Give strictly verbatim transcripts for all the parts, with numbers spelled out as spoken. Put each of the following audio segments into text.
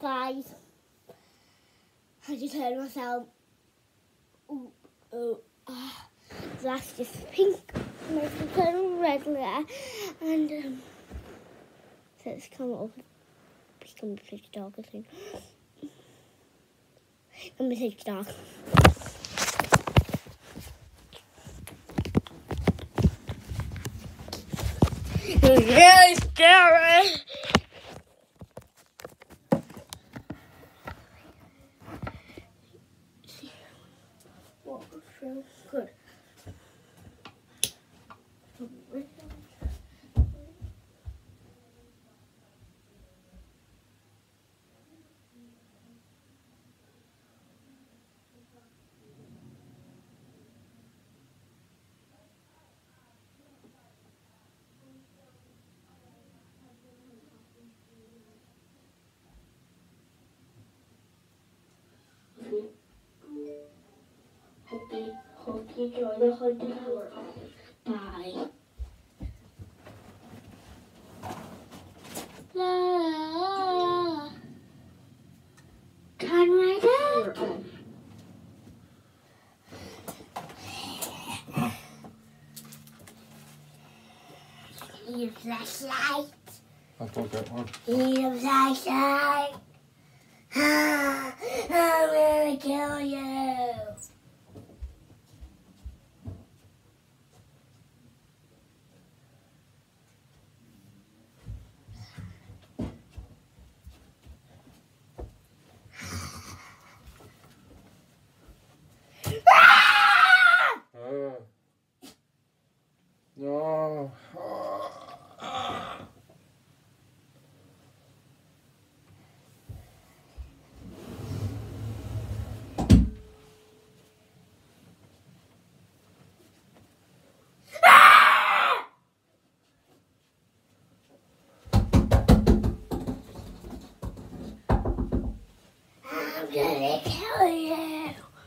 guys. I just heard myself. Ooh, oh, ah. So that's just pink. Makes me turn red there. And um, so it's come up. It's going to be pitch dark, I think. It's going to be pitch dark. It's really scary. What feels good? Hope, hope you enjoy the haunted hour. Bye. La. Turn right out. Need a flashlight. I'll go get one. Need a flashlight. Ah, I'm gonna kill you. Uh, no. I'm gonna kill you.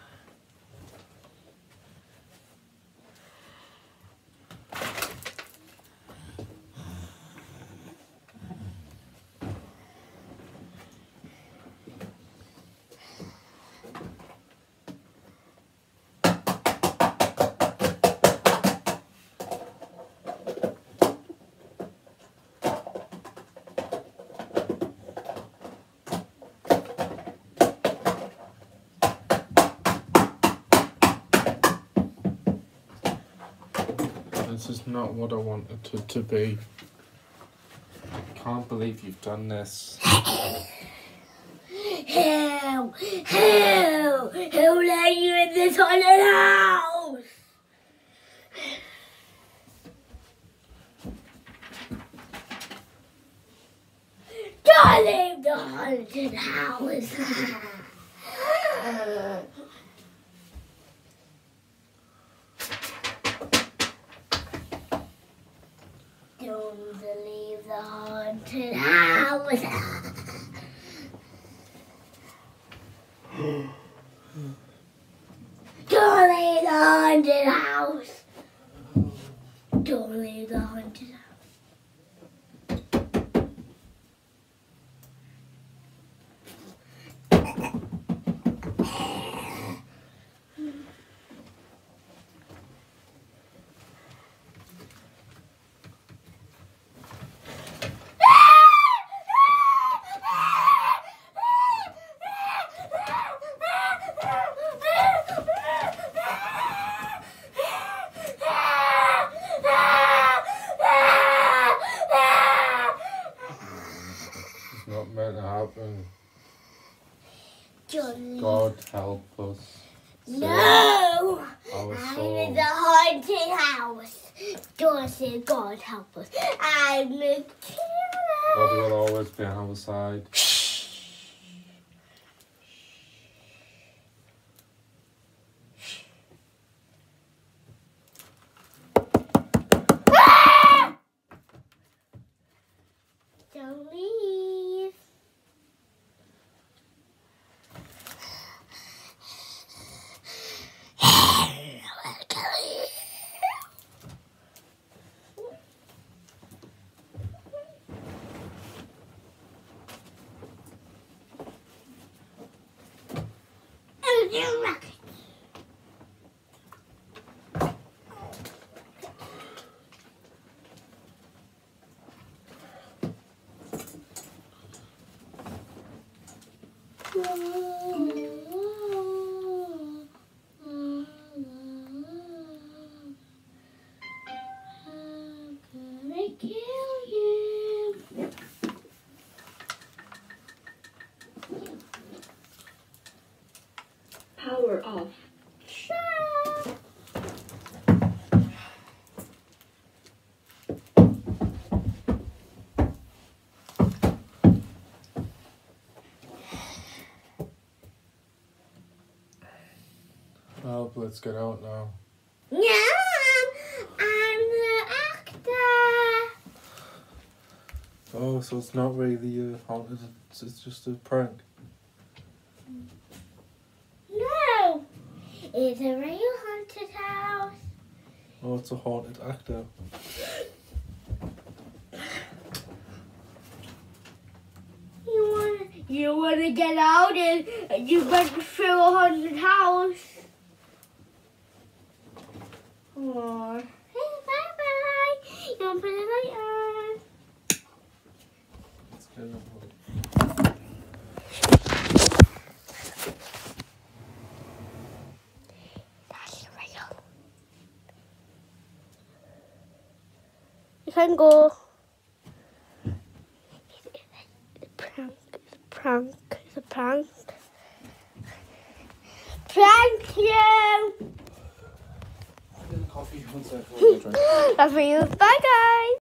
This is not what I wanted it to be. I can't believe you've done this. Who? Who? Who let you in this haunted house? Don't leave the haunted house. Don't leave the haunted house. Don't leave the haunted house. Don't leave the haunted house. It's not meant to happen. Johnny. God help us. No! Our I'm in souls. the haunted house. Don't say God help us. I'm a killer. God will always be on our side. Don't leave. new racket. Kill you. Power off. Shut up. Oh, let's get out now. No, I'm the actor. Oh, so it's not really uh, haunted, it's, it's just a prank. No, it's a real haunted house. Oh, it's a haunted actor. You wanna, you wanna get out and you went through a haunted house. Or, hey, bye bye. You wanna put the light on? Let's get out. That's real. You can go. It's a prank. It's a prank. It's a prank. Prank you. Coffee, one second. Love you. Bye, guys.